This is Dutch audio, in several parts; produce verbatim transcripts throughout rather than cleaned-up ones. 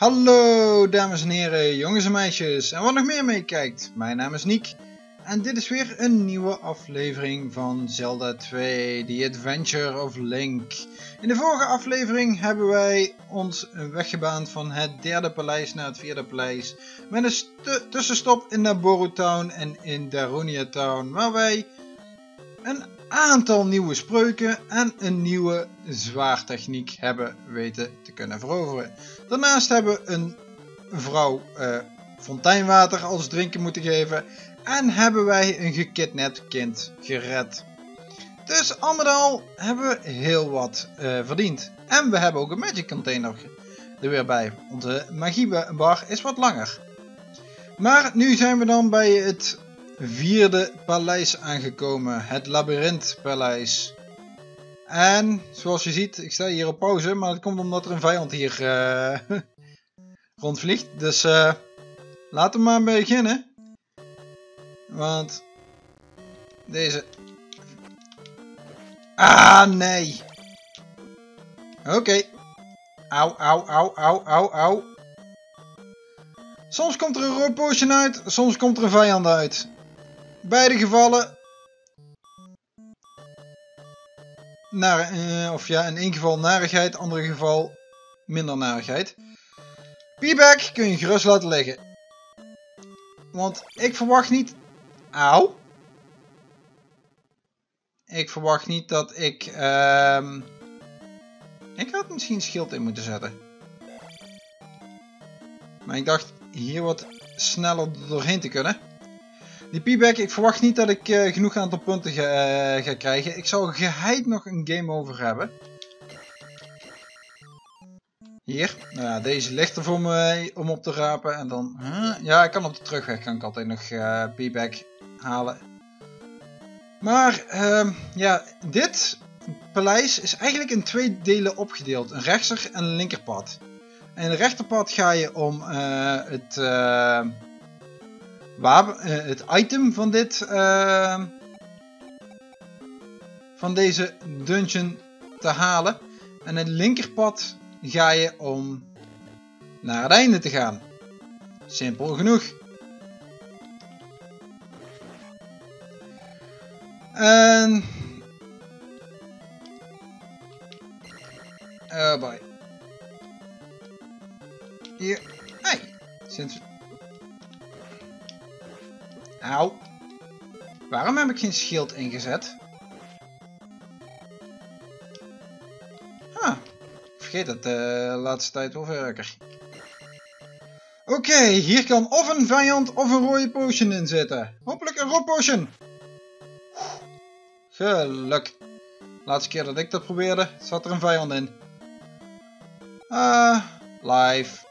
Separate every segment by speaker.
Speaker 1: Hallo dames en heren, jongens en meisjes en wat nog meer meekijkt. Mijn naam is Niek en dit is weer een nieuwe aflevering van Zelda twee, The Adventure of Link. In de vorige aflevering hebben wij ons weggebaand van het derde paleis naar het vierde paleis. Met een tussenstop in Nabooru Town en in Darunia Town, waar wij een aantal nieuwe spreuken en een nieuwe zwaartechniek hebben weten te kunnen veroveren. Daarnaast hebben we een vrouw uh, fonteinwater als drinken moeten geven en hebben wij een gekidnapt kind gered. Dus al met al hebben we heel wat uh, verdiend. En we hebben ook een magic container er weer bij. Onze magiebar is wat langer. Maar nu zijn we dan bij het vierde paleis aangekomen. Het labyrintpaleis. En zoals je ziet, ik sta hier op pauze, maar dat komt omdat er een vijand hier uh, rondvliegt. Dus uh, laten we maar beginnen. Want deze... Ah, nee. Oké. Okay. Auw, auw, auw, auw, auw, auw. Soms komt er een rood potion uit, soms komt er een vijand uit. Beide gevallen... Naar, uh, of ja, in één geval narigheid, in andere geval minder narigheid. P-back kun je gerust laten liggen. Want ik verwacht niet... Auw. Ik verwacht niet dat ik... Uh... Ik had misschien schild in moeten zetten. Maar ik dacht hier wat sneller doorheen te kunnen. Die P-back, ik verwacht niet dat ik uh, genoeg aantal punten ga, uh, ga krijgen. Ik zal geheid nog een game over hebben. Hier. Nou ja, deze ligt er voor mij om op te rapen. En dan... Huh? Ja, ik kan op de terugweg kan ik altijd nog uh, P-back halen. Maar, uh, ja, dit paleis is eigenlijk in twee delen opgedeeld. Een rechtser en een linkerpad. En in het rechterpad ga je om uh, het... Uh, Wapen, uh, het item van dit uh, van deze dungeon te halen. En het linkerpad ga je om naar het einde te gaan. Simpel genoeg. En... Oh boy. Hier. Hey. Sinds... Auw. Waarom heb ik geen schild ingezet? Ah, ik vergeet het de uh, laatste tijd wel vaker. Oké, okay, hier kan of een vijand of een rode potion in zitten. Hopelijk een rode potion. Geluk. Laatste keer dat ik dat probeerde, zat er een vijand in. Ah, uh, live.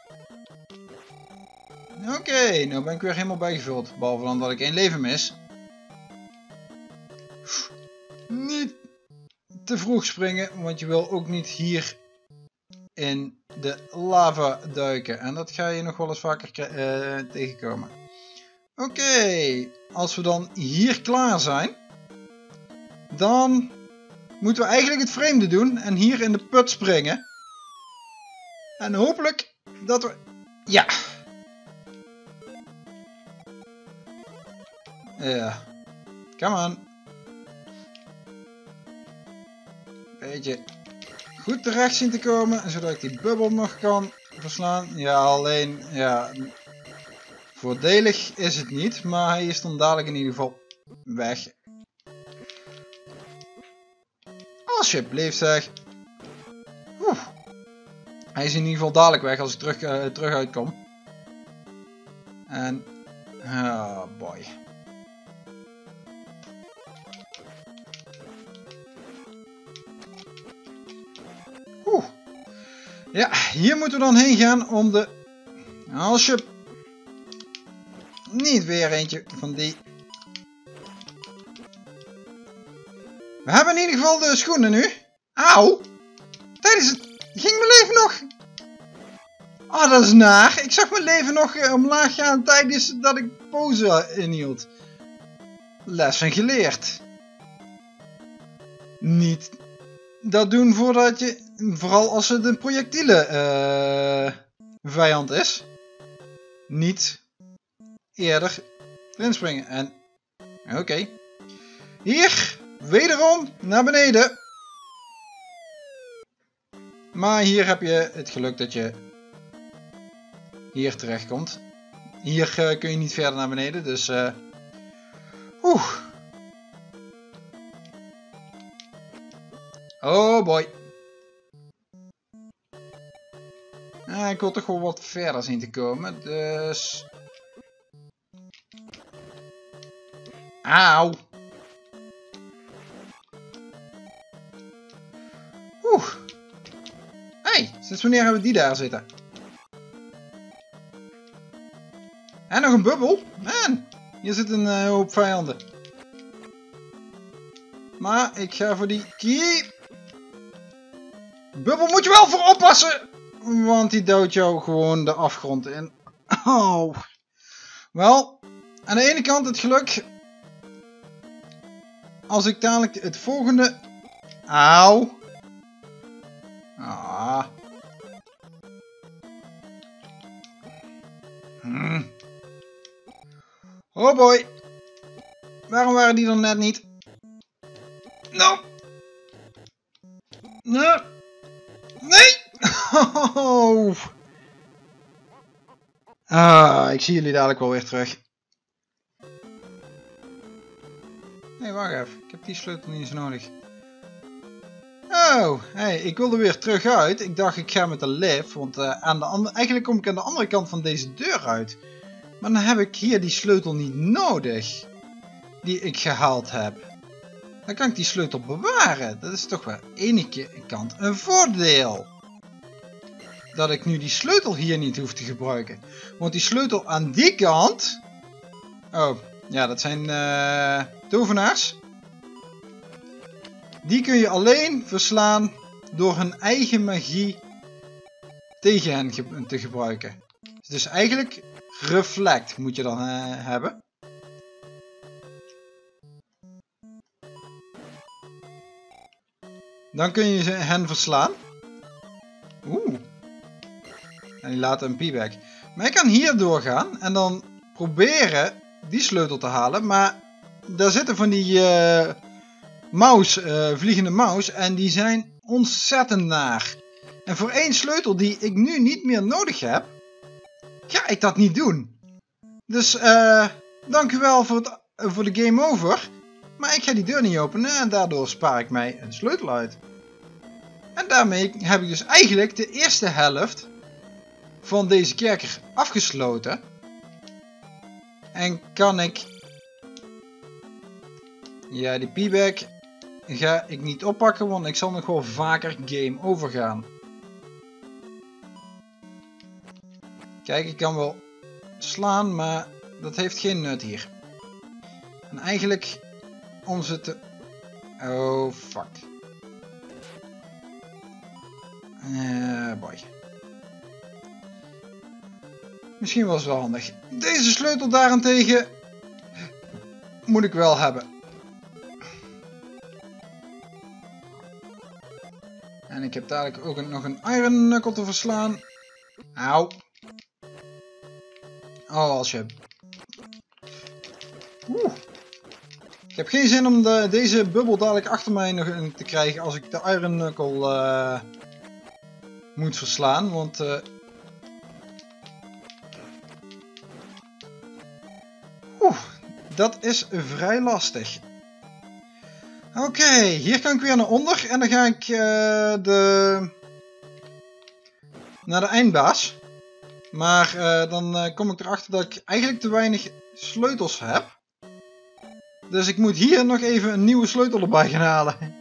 Speaker 1: Oké, okay, nu ben ik weer helemaal bijgevuld. Behalve dan dat ik één leven mis. Niet te vroeg springen, want je wil ook niet hier in de lava duiken. En dat ga je nog wel eens vaker uh, tegenkomen. Oké, okay, als we dan hier klaar zijn, dan moeten we eigenlijk het vreemde doen en hier in de put springen. En hopelijk dat we... Ja... Ja, come on. Beetje goed terecht zien te komen, zodat ik die bubbel nog kan verslaan. Ja, alleen, ja, voordelig is het niet, maar hij is dan dadelijk in ieder geval weg. Alsjeblieft zeg. Oeh. Hij is in ieder geval dadelijk weg als ik terug, uh, terug uitkom. En, oh boy. Oeh. Ja, hier moeten we dan heen gaan om de... Als je... Niet weer eentje van die... We hebben in ieder geval de schoenen nu. Auw! Tijdens het... Ging mijn leven nog... Oh, dat is naar. Ik zag mijn leven nog uh, omlaag gaan tijdens dat ik pauze inhield. Lessen geleerd. Niet... Dat doen voordat je, vooral als ze de projectielen uh, vijand is, niet eerder erin springen. En oké. Okay. Hier, wederom naar beneden. Maar hier heb je het geluk dat je hier terecht komt. Hier uh, kun je niet verder naar beneden, dus uh, oeh. Oh boy. Uh, ik wil toch wel wat verder zien te komen, dus... Auw. Oeh. Hey, sinds wanneer hebben we die daar zitten? En nog een bubbel. Man, hier zit een uh, hoop vijanden. Maar ik ga voor die key. Bubbel moet je wel voor oppassen. Want die doodt jou gewoon de afgrond in. Oh. Wel, aan de ene kant het geluk. Als ik dadelijk het volgende... Auw. Ah. Hmm. Oh boy. Waarom waren die er net niet? No. No. Nee. Oh. Ah, ik zie jullie dadelijk wel weer terug. Nee, wacht even. Ik heb die sleutel niet eens nodig. Oh, hey, ik wilde weer terug uit. Ik dacht ik ga met de lift, want uh, aan de andere, eigenlijk kom ik aan de andere kant van deze deur uit. Maar dan heb ik hier die sleutel niet nodig. Die ik gehaald heb. Dan kan ik die sleutel bewaren. Dat is toch wel aan de ene kant een voordeel. Dat ik nu die sleutel hier niet hoef te gebruiken. Want die sleutel aan die kant... Oh, ja, dat zijn uh, tovenaars. Die kun je alleen verslaan door hun eigen magie tegen hen ge te gebruiken. Dus eigenlijk reflect moet je dan uh, hebben. Dan kun je hen verslaan. Oeh. En die laten een p-back. Maar ik kan hier doorgaan en dan proberen die sleutel te halen. Maar daar zitten van die uh, mouse, uh, vliegende mouse. En die zijn ontzettend naar. En voor één sleutel die ik nu niet meer nodig heb, ga ik dat niet doen. Dus uh, dank u wel voor, het, uh, voor de game over. Maar ik ga die deur niet openen en daardoor spaar ik mij een sleutel uit. En daarmee heb ik dus eigenlijk de eerste helft van deze kerker afgesloten. En kan ik... Ja, die p-back ga ik niet oppakken, want ik zal nog wel vaker game over gaan. Kijk, ik kan wel slaan, maar dat heeft geen nut hier. En eigenlijk... Om ze te... Oh, fuck. Uh, boy. Misschien was het wel handig. Deze sleutel daarentegen... Moet ik wel hebben. En ik heb dadelijk ook nog een iron knuckle te verslaan. Auw. Oh, als je... Oeh. Ik heb geen zin om de, deze bubbel dadelijk achter mij nog te krijgen als ik de Iron Knuckle uh, moet verslaan, want uh, oeh, dat is vrij lastig. Oké, okay, hier kan ik weer naar onder en dan ga ik uh, de, naar de eindbaas. Maar uh, dan uh, kom ik erachter dat ik eigenlijk te weinig sleutels heb. Dus ik moet hier nog even een nieuwe sleutel erbij gaan halen.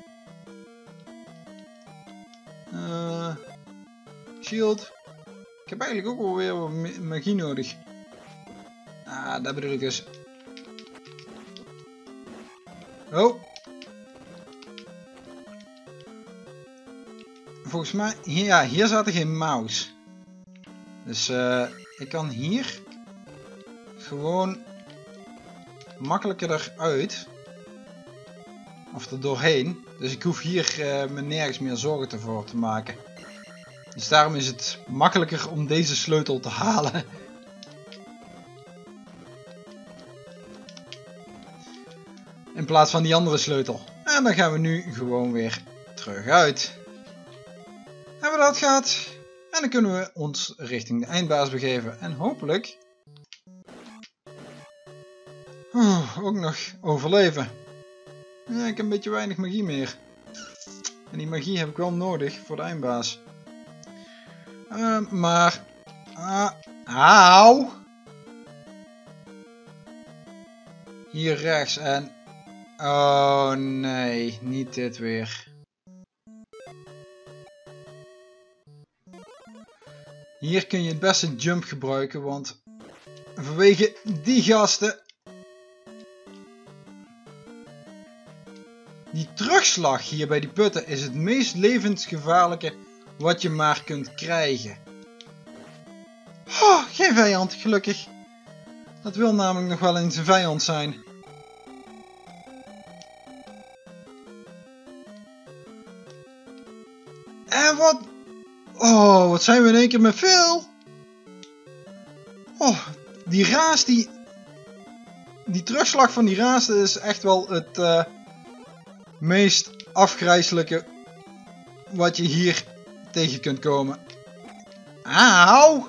Speaker 1: Uh, shield. Ik heb eigenlijk ook wel weer wat magie nodig. Ah, dat bedoel ik dus. Oh. Volgens mij, hier, ja, hier zat er geen mouse. Dus uh, ik kan hier gewoon makkelijker eruit. Of er doorheen. Dus ik hoef hier uh, me nergens meer zorgen te voor te maken. Dus daarom is het makkelijker om deze sleutel te halen. In plaats van die andere sleutel. En dan gaan we nu gewoon weer terug uit. Hebben we dat gehad? En dan kunnen we ons richting de eindbaas begeven. En hopelijk... Oh, ook nog overleven. Ja, ik heb een beetje weinig magie meer. En die magie heb ik wel nodig voor de eindbaas. Uh, maar... Uh, auw! Hier rechts en... Oh nee, niet dit weer. Hier kun je het beste jump gebruiken, want vanwege die gasten... Die terugslag hier bij die putten is het meest levensgevaarlijke wat je maar kunt krijgen. Oh, geen vijand, gelukkig. Dat wil namelijk nog wel eens een vijand zijn. En wat... Oh, wat zijn we in één keer met veel? Oh, die raas, die... Die terugslag van die raas is echt wel het uh, meest afgrijselijke wat je hier tegen kunt komen. Auw!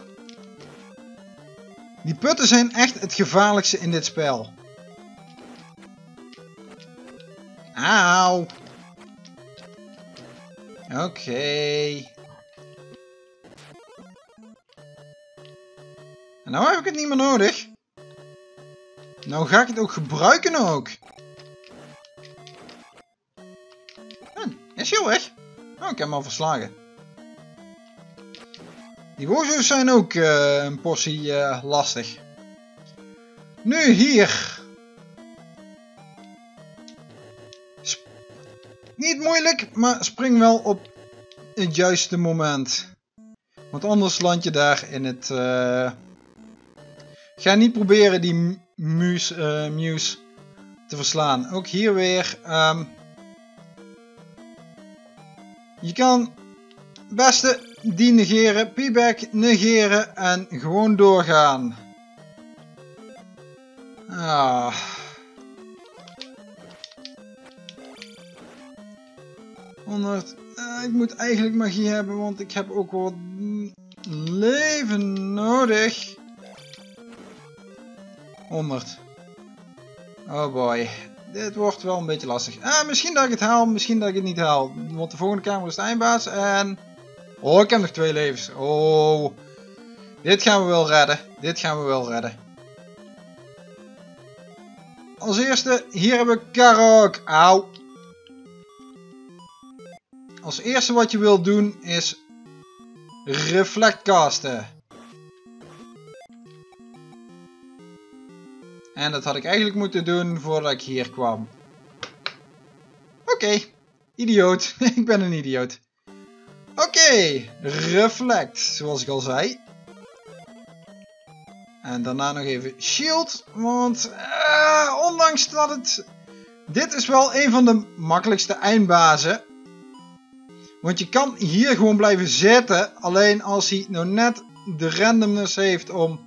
Speaker 1: Die putten zijn echt het gevaarlijkste in dit spel. Auw! Oké. Okay. En nou heb ik het niet meer nodig. Nou ga ik het ook gebruiken ook. Hm, is hij al weg? Oh, ik heb hem al verslagen. Die wozo's zijn ook uh, een portie uh, lastig. Nu hier. Sp Niet moeilijk, maar spring wel op het juiste moment. Want anders land je daar in het... Uh... Ga niet proberen die muus, uh, Muse te verslaan. Ook hier weer. Um... Je kan het beste die negeren, P-back negeren en gewoon doorgaan. Ah. honderd. Uh, ik moet eigenlijk magie hebben, want ik heb ook wat leven nodig. honderd. Oh boy. Dit wordt wel een beetje lastig. Ah, misschien dat ik het haal, misschien dat ik het niet haal. Want de volgende kamer is de eindbaas en... Oh, ik heb nog twee levens. Oh. Dit gaan we wel redden. Dit gaan we wel redden. Als eerste, hier hebben we Karok. Auw. Als eerste wat je wilt doen is... Reflect casten. En dat had ik eigenlijk moeten doen voordat ik hier kwam. Oké. Okay. Idioot. Ik ben een idioot. Oké. Okay. Reflect. Zoals ik al zei. En daarna nog even shield. Want uh, ondanks dat het... Dit is wel een van de makkelijkste eindbazen. Want je kan hier gewoon blijven zitten. Alleen als hij nou net de randomness heeft om...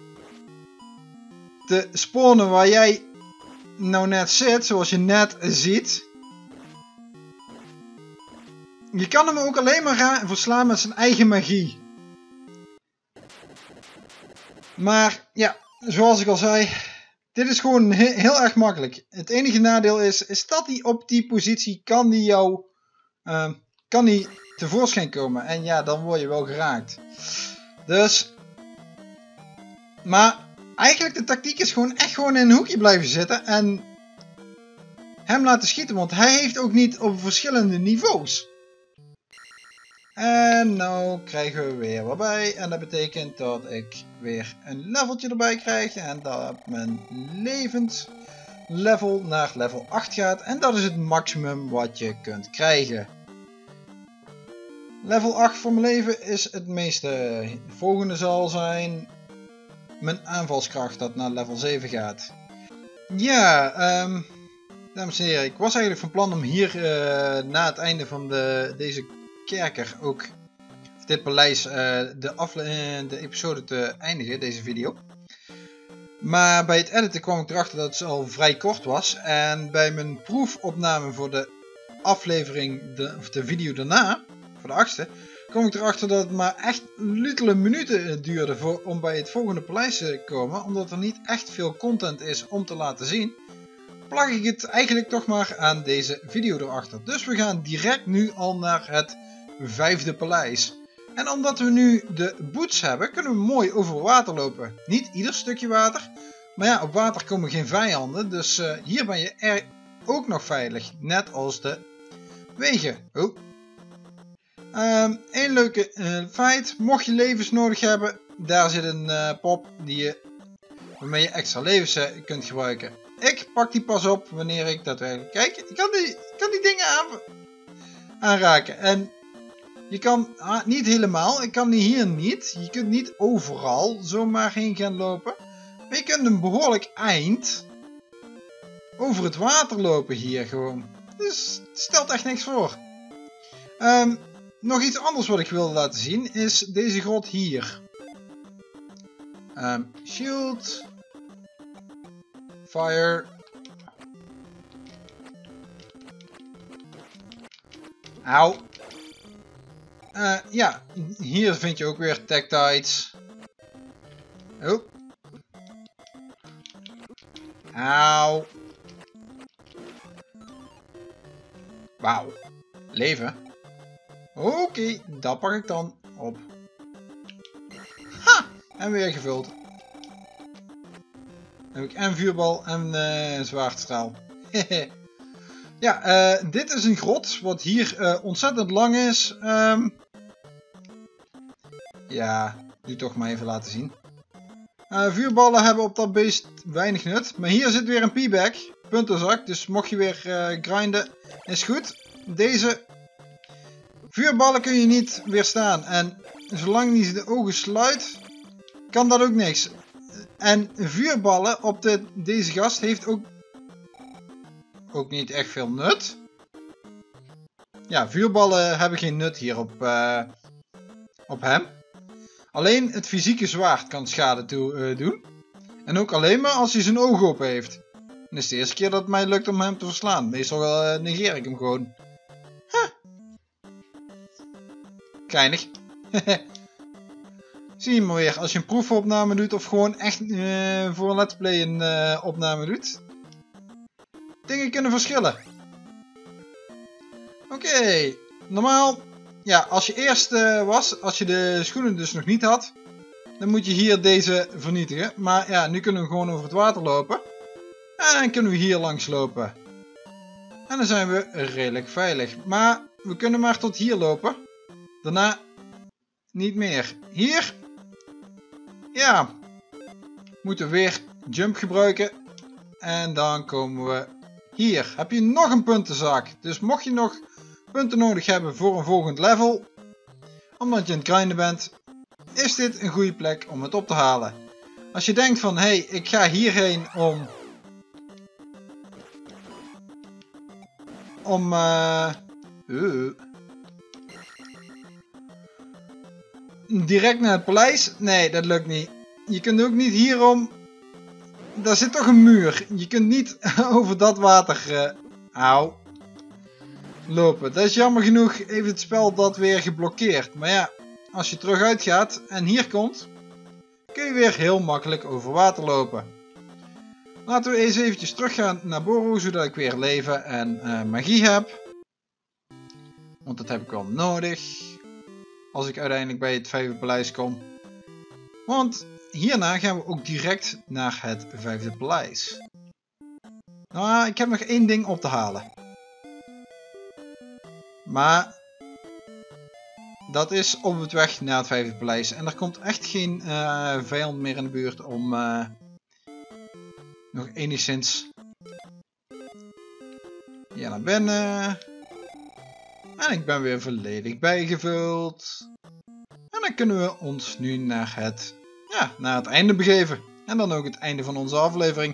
Speaker 1: te spawnen waar jij nou net zit, zoals je net ziet. Je kan hem ook alleen maar verslaan met zijn eigen magie. Maar ja, zoals ik al zei, dit is gewoon he heel erg makkelijk. Het enige nadeel is, is dat hij op die positie kan die jou, uh, kan die tevoorschijn komen. En ja, dan word je wel geraakt. Dus, maar... Eigenlijk de tactiek is gewoon echt gewoon in een hoekje blijven zitten en hem laten schieten, want hij heeft ook niet op verschillende niveaus. En nou krijgen we weer wat bij en dat betekent dat ik weer een leveltje erbij krijg en dat mijn levenslevel naar level acht gaat en dat is het maximum wat je kunt krijgen. Level acht voor mijn leven is het meeste. De volgende zal zijn... mijn aanvalskracht dat naar level zeven gaat. Ja, um, dames en heren, ik was eigenlijk van plan om hier uh, na het einde van de, deze kerker ook dit paleis uh, de, afle uh, de episode te eindigen, deze video. Maar bij het editen kwam ik erachter dat het al vrij kort was. En bij mijn proefopname voor de aflevering, de, of de video daarna, voor de achtste, kwam ik erachter dat het maar echt luttele minuten duurde voor, om bij het volgende paleis te komen. Omdat er niet echt veel content is om te laten zien, plak ik het eigenlijk toch maar aan deze video erachter. Dus we gaan direct nu al naar het vijfde paleis. En omdat we nu de boots hebben, kunnen we mooi over water lopen. Niet ieder stukje water, maar ja, op water komen geen vijanden. Dus uh, hier ben je er ook nog veilig, net als de wegen. Oh. Um, een leuke uh, feit, mocht je levens nodig hebben, daar zit een uh, pop die je, waarmee je extra levens uh, kunt gebruiken. Ik pak die pas op wanneer ik daadwerkelijk kijk. Ik kan die, ik kan die dingen aan, aanraken. En je kan ah, niet helemaal. Ik kan die hier niet. Je kunt niet overal zomaar heen gaan lopen. Maar je kunt een behoorlijk eind over het water lopen hier gewoon. Dus het stelt echt niks voor. Um, nog iets anders wat ik wilde laten zien is deze grot hier. Um, shield. Fire. Auw. Uh, ja, hier vind je ook weer Tektides. Oh. Auw. Wauw. Leven. Oké, okay, dat pak ik dan op. Ha! En weer gevuld. Dan heb ik en vuurbal en uh, zwaardstraal. Ja, uh, dit is een grot wat hier uh, ontzettend lang is. Um, ja, nu toch maar even laten zien. Uh, vuurballen hebben op dat beest weinig nut. Maar hier zit weer een P-bag, puntenzak. Dus mocht je weer uh, grinden, is goed. Deze vuurballen kun je niet weerstaan. En zolang hij de ogen sluit, kan dat ook niks. En vuurballen op de, deze gast heeft ook, ook niet echt veel nut. Ja, vuurballen hebben geen nut hier op, uh, op hem. Alleen het fysieke zwaard kan schade toe, uh, doen. En ook alleen maar als hij zijn ogen open heeft. En dat is de eerste keer dat het mij lukt om hem te verslaan. Meestal uh, negeer ik hem gewoon. Huh. Kleinig. Zie je maar weer, als je een proefopname doet of gewoon echt uh, voor een let's play een uh, opname doet. Dingen kunnen verschillen. Oké, okay. Normaal, ja, als je eerst uh, was, als je de schoenen dus nog niet had, dan moet je hier deze vernietigen. Maar ja, nu kunnen we gewoon over het water lopen. En dan kunnen we hier langs lopen. En dan zijn we redelijk veilig. Maar we kunnen maar tot hier lopen. Daarna niet meer. Hier. Ja. Moeten we weer jump gebruiken. En dan komen we hier. Heb je nog een puntenzak. Dus mocht je nog punten nodig hebben voor een volgend level, omdat je aan het grinden bent, is dit een goede plek om het op te halen. Als je denkt van, hé, hey, ik ga hierheen om om uh, uh, direct naar het paleis, nee, dat lukt niet. Je kunt ook niet hierom, daar zit toch een muur. Je kunt niet over dat water uh, auw, lopen. Dat is jammer genoeg, heeft het spel dat weer geblokkeerd. Maar ja, als je terug uitgaat en hier komt, kun je weer heel makkelijk over water lopen. Laten we eens eventjes teruggaan naar Boro, zodat ik weer leven en uh, magie heb. Want dat heb ik wel nodig. Als ik uiteindelijk bij het vijfde paleis kom. Want hierna gaan we ook direct naar het vijfde paleis. Nou, ik heb nog één ding op te halen. Maar dat is op het weg naar het vijfde paleis. En er komt echt geen uh, vijand meer in de buurt om uh, nog enigszins hier naar binnen. En ik ben weer volledig bijgevuld. En dan kunnen we ons nu naar het, ja, naar het einde begeven. En dan ook het einde van onze aflevering.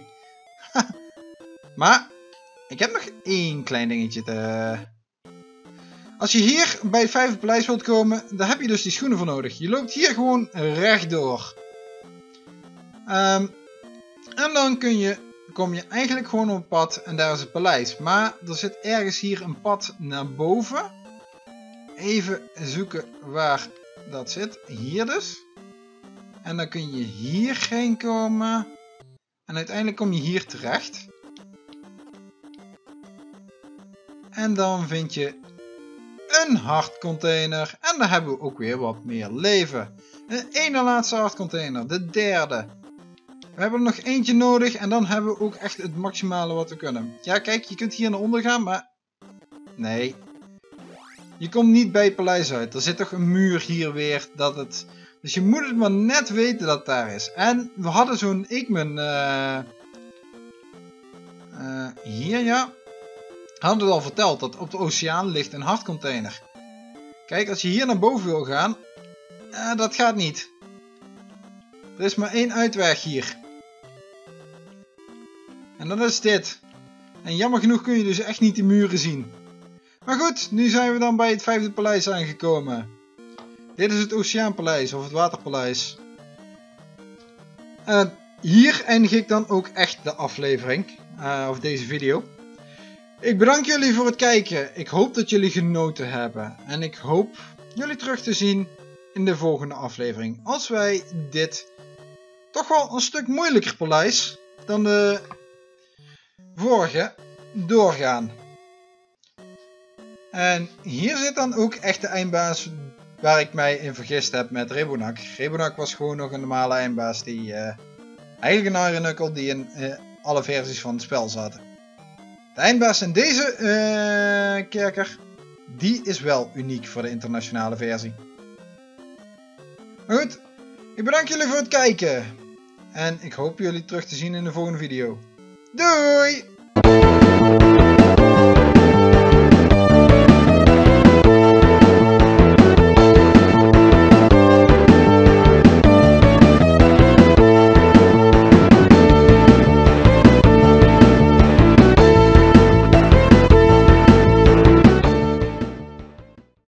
Speaker 1: Maar ik heb nog één klein dingetje te... Als je hier bij het vijfde paleis wilt komen, dan heb je dus die schoenen voor nodig. Je loopt hier gewoon rechtdoor. Um, en dan kun je, kom je eigenlijk gewoon op het pad en daar is het paleis. Maar er zit ergens hier een pad naar boven. Even zoeken waar dat zit. Hier dus. En dan kun je hierheen komen. En uiteindelijk kom je hier terecht. En dan vind je een hartcontainer. En dan hebben we ook weer wat meer leven. De ene laatste hartcontainer. De derde. We hebben er nog eentje nodig. En dan hebben we ook echt het maximale wat we kunnen. Ja, kijk, je kunt hier naar onder gaan. Maar nee. Je komt niet bij het paleis uit. Er zit toch een muur hier weer. Dat het... Dus je moet het maar net weten dat het daar is. En we hadden zo'n Eggman. Uh, uh, hier ja. Hadden we al verteld dat op de oceaan ligt een hartcontainer. Kijk, als je hier naar boven wil gaan. Uh, dat gaat niet. Er is maar één uitweg hier. En dat is dit. En jammer genoeg kun je dus echt niet de muren zien. Maar goed, nu zijn we dan bij het vijfde paleis aangekomen. Dit is het Oceaanpaleis of het Waterpaleis. Uh, hier eindig ik dan ook echt de aflevering. Uh, of deze video. Ik bedank jullie voor het kijken. Ik hoop dat jullie genoten hebben. En ik hoop jullie terug te zien in de volgende aflevering. Als wij dit toch wel een stuk moeilijker paleis dan de vorige doorgaan. En hier zit dan ook echt de eindbaas waar ik mij in vergist heb met Rebonak. Rebonak was gewoon nog een normale eindbaas die uh, eigenlijk een Iron Knuckle die in uh, alle versies van het spel zaten. De eindbaas in deze uh, kerker, die is wel uniek voor de internationale versie. Maar goed, ik bedank jullie voor het kijken. En ik hoop jullie terug te zien in de volgende video. Doei!